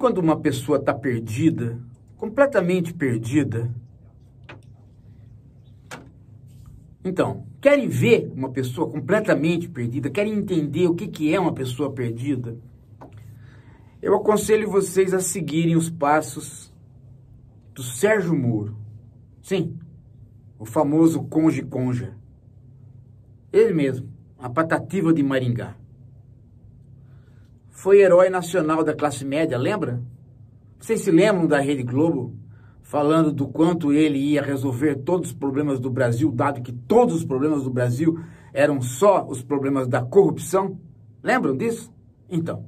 quando uma pessoa está perdida, completamente perdida? Então, querem ver uma pessoa completamente perdida? Querem entender o que é uma pessoa perdida? Eu aconselho vocês a seguirem os passos do Sérgio Moro. Sim, o famoso conge-conja. Ele mesmo, a Patativa de Maringá. Foi herói nacional da classe média, lembra? Vocês se lembram da Rede Globo? Falando do quanto ele ia resolver todos os problemas do Brasil, dado que todos os problemas do Brasil eram só os problemas da corrupção? Lembram disso? Então,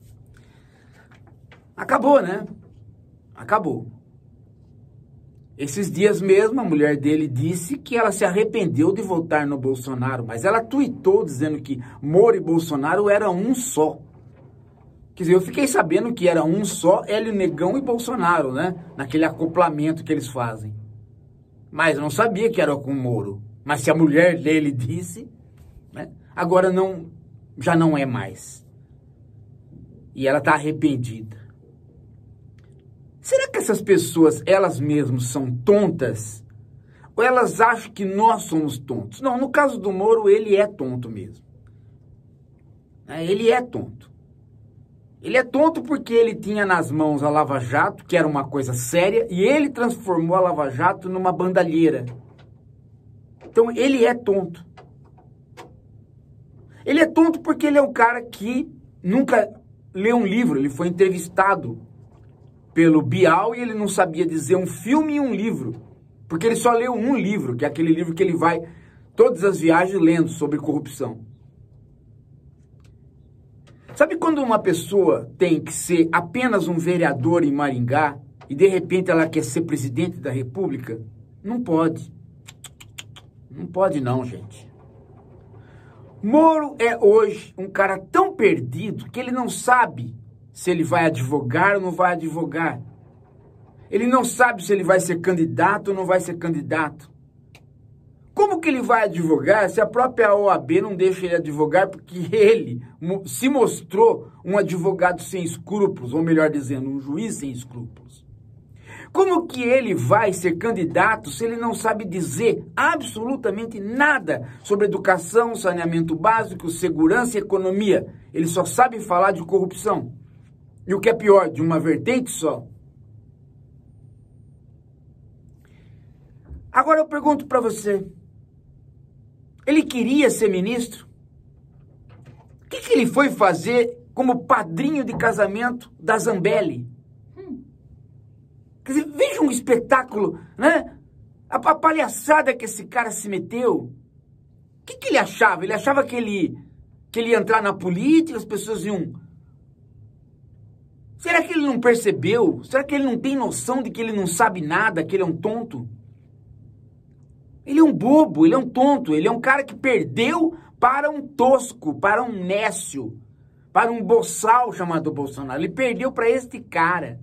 acabou, né? Acabou. Esses dias mesmo, a mulher dele disse que ela se arrependeu de votar no Bolsonaro, mas ela tuitou dizendo que Moro e Bolsonaro eram um só. Quer dizer, eu fiquei sabendo que era um só, Hélio Negão e Bolsonaro, né? Naquele acoplamento que eles fazem. Mas eu não sabia que era com o Moro. Mas se a mulher dele disse, né? Agora não, já não é mais. E ela está arrependida. Será que essas pessoas, elas mesmas, são tontas? Ou elas acham que nós somos tontos? Não, no caso do Moro, ele é tonto mesmo. Ele é tonto. Ele é tonto porque ele tinha nas mãos a Lava Jato, que era uma coisa séria, e ele transformou a Lava Jato numa bandalheira. Então, ele é tonto. Ele é tonto porque ele é um cara que nunca leu um livro. Ele foi entrevistado pelo Bial e ele não sabia dizer um filme e um livro. Porque ele só leu um livro, que é aquele livro que ele vai todas as viagens lendo sobre corrupção. Sabe quando uma pessoa tem que ser apenas um vereador em Maringá e de repente ela quer ser presidente da República? Não pode. Não pode não, gente. Moro é hoje um cara tão perdido que ele não sabe se ele vai advogar ou não vai advogar. Ele não sabe se ele vai ser candidato ou não vai ser candidato. Como que ele vai advogar se a própria OAB não deixa ele advogar porque ele se mostrou um advogado sem escrúpulos, ou melhor dizendo, um juiz sem escrúpulos? Como que ele vai ser candidato se ele não sabe dizer absolutamente nada sobre educação, saneamento básico, segurança e economia? Ele só sabe falar de corrupção. E o que é pior, de uma vertente só. Agora eu pergunto para você, ele queria ser ministro? O que ele foi fazer como padrinho de casamento da Zambelli? Quer dizer, veja um espetáculo, né? A palhaçada que esse cara se meteu. O que ele achava? Ele achava que ele ia entrar na política, as pessoas iam... Será que ele não percebeu? Será que ele não tem noção de que ele não sabe nada, que ele é um tonto? Ele é um bobo, ele é um tonto, ele é um cara que perdeu para um tosco, para um nécio, para um boçal chamado Bolsonaro. Ele perdeu para este cara.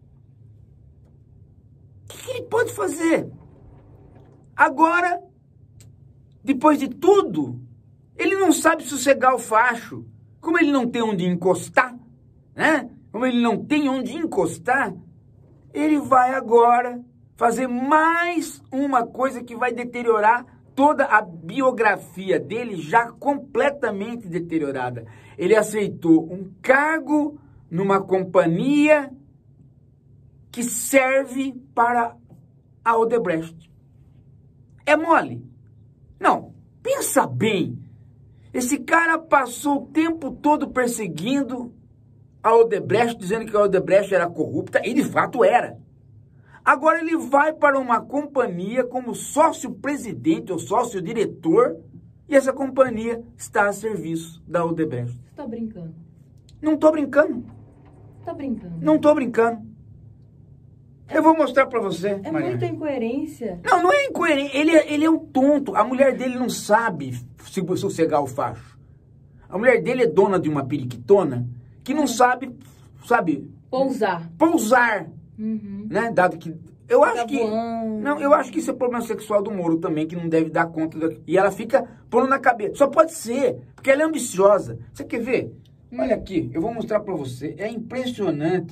O que ele pode fazer? Agora, depois de tudo, ele não sabe sossegar o facho. Como ele não tem onde encostar, né? Como ele não tem onde encostar, ele vai agora fazer mais uma coisa que vai deteriorar toda a biografia dele, já completamente deteriorada. Ele aceitou um cargo numa companhia que serve para a Odebrecht. É mole? Não, pensa bem. Esse cara passou o tempo todo perseguindo a Odebrecht, dizendo que a Odebrecht era corrupta, e de fato era. Agora ele vai para uma companhia como sócio-presidente ou sócio-diretor e essa companhia está a serviço da Odebrecht. Você tá brincando? Não tô brincando. Tá brincando? Não tô brincando. Eu vou mostrar para você, É Maria. muita incoerência. Não, não é incoerente. Ele é um tonto. A mulher dele não sabe se sossegar o facho. A mulher dele é dona de uma periquitona que não sabe, Pousar. Pousar. Uhum. Né? Dado que eu acho que voando. não, eu acho que isso é problema sexual do Moro também, que não deve dar conta e ela fica pondo na cabeça. Só pode ser, porque ela é ambiciosa. Você quer ver? Olha aqui, eu vou mostrar para você. É impressionante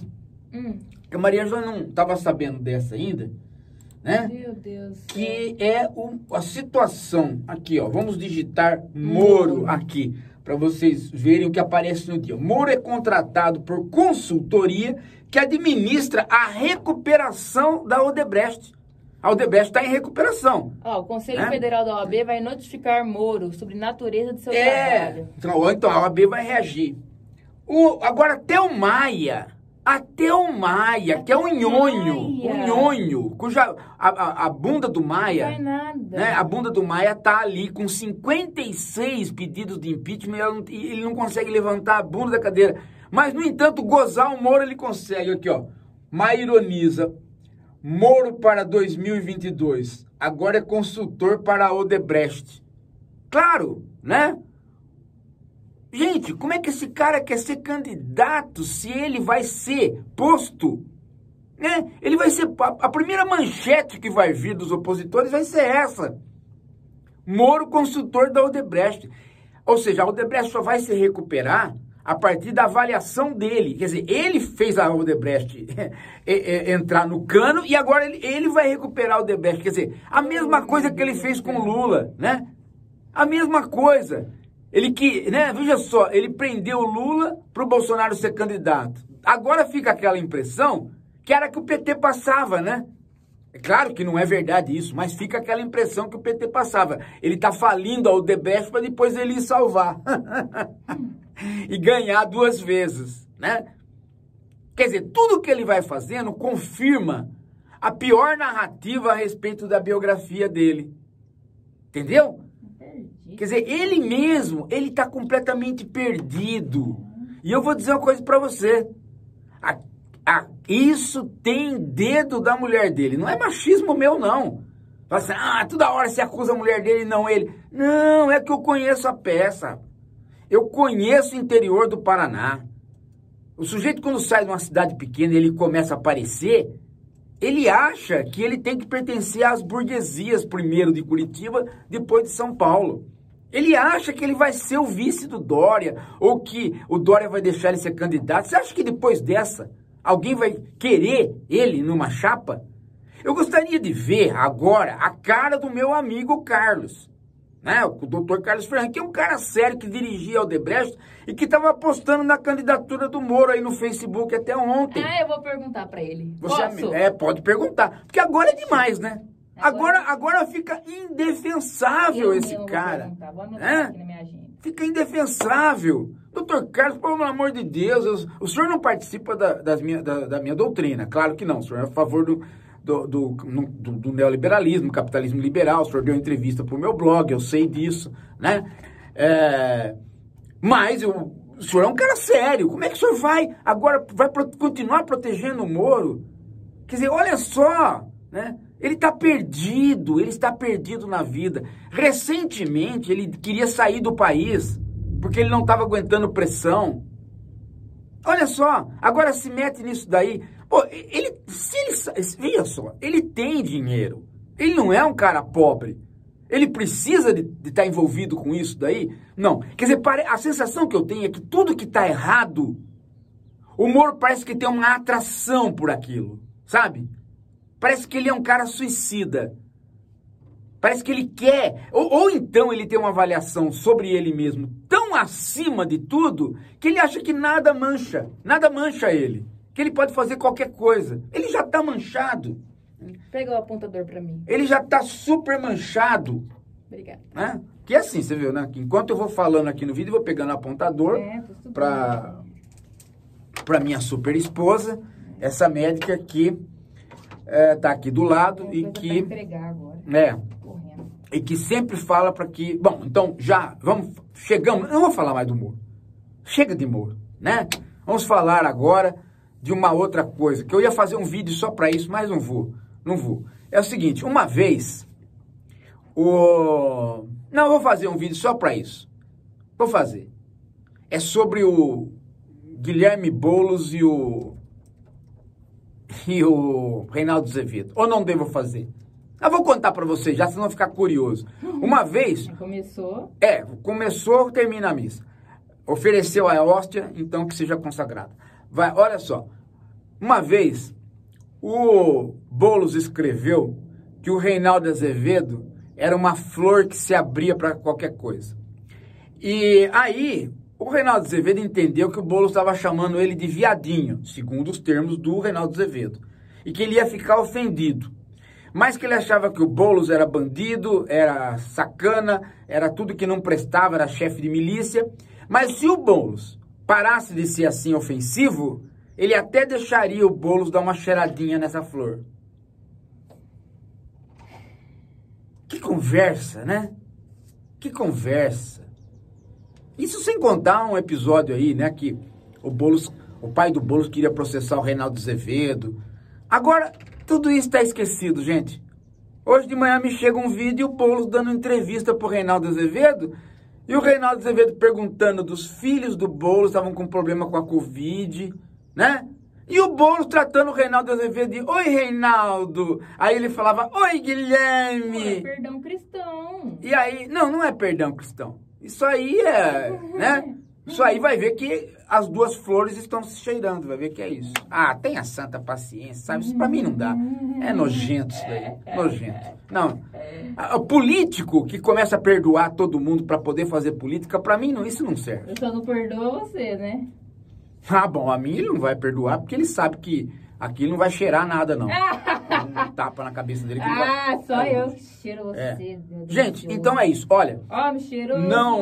Que a Maria Ângela não estava sabendo dessa ainda, né? Meu Deus. Que é a situação. Aqui, ó. Vamos digitar Moro aqui, para vocês verem o que aparece no dia. Moro é contratado por consultoria que administra a recuperação da Odebrecht. A Odebrecht está em recuperação. O Conselho Federal da OAB vai notificar Moro sobre a natureza de seu trabalho. Então a OAB vai reagir. Agora, até o Maia, que é um nhonho, cuja a bunda do Maia... Não vai nada. Né, a bunda do Maia tá ali com 56 pedidos de impeachment e ele não consegue levantar a bunda da cadeira. Mas, no entanto, gozar o Moro ele consegue. Aqui, ó. Maia ironiza. Moro para 2022. Agora é consultor para a Odebrecht. Claro, né? Gente, como é que esse cara quer ser candidato se ele vai ser posto? Né? Ele vai ser... A primeira manchete que vai vir dos opositores vai ser essa. Moro, consultor da Odebrecht. Ou seja, a Odebrecht só vai se recuperar a partir da avaliação dele. Quer dizer, ele fez a Odebrecht entrar no cano e agora ele vai recuperar a Odebrecht. Quer dizer, a mesma coisa que ele fez com o Lula, né? A mesma coisa. Né? Veja só, ele prendeu o Lula para o Bolsonaro ser candidato. Agora fica aquela impressão que era que o PT passava, né? É claro que não é verdade isso, mas fica aquela impressão que o PT passava. Ele está falindo a Odebrecht para depois ele ir salvar. E ganhar 2 vezes, né? Quer dizer, tudo que ele vai fazendo confirma a pior narrativa a respeito da biografia dele. Entendeu? Quer dizer, ele mesmo, ele está completamente perdido. E eu vou dizer uma coisa para você. Isso tem dedo da mulher dele. Não é machismo meu, não. Fala assim, toda hora você acusa a mulher dele e não ele. Não, é que eu conheço a peça. Eu conheço o interior do Paraná. O sujeito, quando sai de uma cidade pequena e ele começa a aparecer, ele acha que ele tem que pertencer às burguesias, primeiro de Curitiba, depois de São Paulo. Ele acha que ele vai ser o vice do Dória, ou que o Dória vai deixar ele ser candidato. Você acha que depois dessa, alguém vai querer ele numa chapa? Eu gostaria de ver agora a cara do meu amigo Carlos. Né? O doutor Carlos Ferran, que é um cara sério que dirigia a Odebrecht e que estava apostando na candidatura do Moro aí no Facebook até ontem. Eu vou perguntar para ele. Posso? Pode perguntar. Porque agora é demais, né? Agora fica indefensável esse cara. Vou anotar aqui na minha agenda. Fica indefensável. Doutor Carlos, pelo amor de Deus, o senhor não participa da minha doutrina. Claro que não. O senhor é a favor do neoliberalismo, capitalismo liberal. O senhor deu entrevista para o meu blog, eu sei disso, né? Mas o senhor é um cara sério. Como é que o senhor vai continuar protegendo o Moro? Quer dizer, olha só, né? Ele está perdido na vida. Recentemente, ele queria sair do país, porque ele não estava aguentando pressão. Olha só, agora se mete nisso daí. Pô, veja só, ele tem dinheiro. Ele não é um cara pobre. Ele precisa de estar envolvido com isso daí? Não. Quer dizer, a sensação que eu tenho é que tudo que está errado, o Moro parece que tem uma atração por aquilo, sabe? Parece que ele é um cara suicida. Parece que ele quer, ou então ele tem uma avaliação sobre ele mesmo tão acima de tudo, que ele acha que nada mancha ele. Que ele pode fazer qualquer coisa. Ele já está manchado. Pega o apontador para mim. Ele já está super manchado. Obrigada. Né? Que é assim, você viu, né? Que enquanto eu vou falando aqui no vídeo, eu vou pegando o apontador para minha super esposa, essa médica que tá aqui do lado e que... E que sempre fala para que... Bom, então já chegamos... Não vou falar mais do Moro. Chega de Moro, né? Vamos falar agora de uma outra coisa, que eu ia fazer um vídeo só para isso, mas não vou. É o seguinte, uma vez... Não, eu vou fazer um vídeo só para isso. Vou fazer. É sobre o Guilherme Boulos e o Reinaldo Azevedo. Ou não devo fazer? Eu vou contar para vocês já, senão vão ficar curioso. Uma vez... Começou, termina a missa. Ofereceu a hóstia, então que seja consagrada. Olha só. Uma vez, o Boulos escreveu que o Reinaldo Azevedo era uma flor que se abria para qualquer coisa. E aí, o Reinaldo Azevedo entendeu que o Boulos estava chamando ele de viadinho, segundo os termos do Reinaldo Azevedo, e que ele ia ficar ofendido. Mas que ele achava que o Boulos era bandido, era sacana, era tudo que não prestava, era chefe de milícia. Mas se o Boulos parasse de ser assim ofensivo, ele até deixaria o Boulos dar uma cheiradinha nessa flor. Que conversa, né? Que conversa. Isso sem contar um episódio aí, né, que o pai do Boulos queria processar o Reinaldo Azevedo. Agora, tudo isso está esquecido, gente. Hoje de manhã me chega um vídeo e o Boulos dando entrevista pro Reinaldo Azevedo, e o Reinaldo Azevedo perguntando dos filhos do Boulos, estavam com problema com a Covid, né? E o Boulos tratando o Reinaldo Azevedo de: oi, Reinaldo. Aí ele falava: oi, Guilherme. É perdão cristão. E aí, não é perdão cristão. Isso aí é, né? Isso aí vai ver que as duas flores estão se cheirando, vai ver que é isso. Ah, tenha santa paciência, sabe? Isso pra mim não dá. É nojento isso daí, nojento. Não, o político que começa a perdoar todo mundo pra poder fazer política, pra mim não, isso não serve. Eu só não perdoo você, né? Ah, bom, a mim ele não vai perdoar porque ele sabe que aquilo não vai cheirar nada, não. Um tapa na cabeça dele. Que vai... só eu que cheiro você. É. Gente, então é isso. Olha, ó, me cheirou.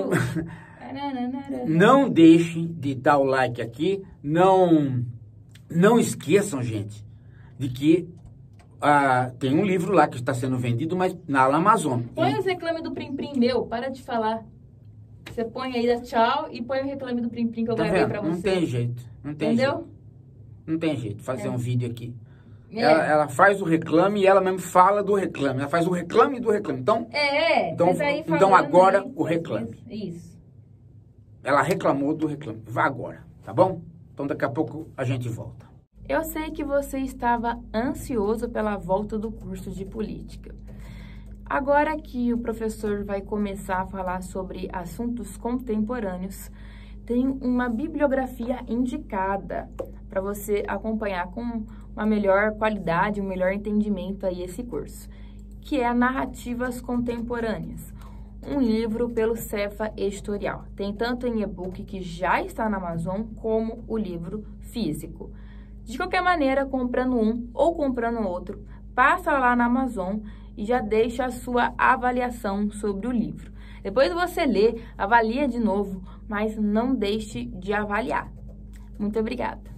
Não deixem de dar o like aqui. Não esqueçam, gente, de que tem um livro lá que está sendo vendido, mas na Amazon. Põe os reclames do Prim Prim meu, para de falar. Você põe aí, dá tchau e põe o reclame do Prim Prim que eu gravei pra você. Não tem jeito, não tem Entendeu? jeito. Não tem jeito de fazer um vídeo aqui. Ela faz o reclame e ela mesmo fala do reclame. Ela faz o reclame do reclame. Então, então agora o reclame. Isso. Ela reclamou do reclame. Vá agora, tá bom? Então daqui a pouco a gente volta. Eu sei que você estava ansioso pela volta do curso de política. Agora que o professor vai começar a falar sobre assuntos contemporâneos, tem uma bibliografia indicada para você acompanhar com uma melhor qualidade, um melhor entendimento aí esse curso, que é Narrativas Contemporâneas, um livro pelo Cefa Editorial. Tem tanto em e-book, que já está na Amazon, como o livro físico. De qualquer maneira, comprando um ou comprando outro, passa lá na Amazon e já deixa a sua avaliação sobre o livro. Depois você lê, avalia de novo, mas não deixe de avaliar. Muito obrigada!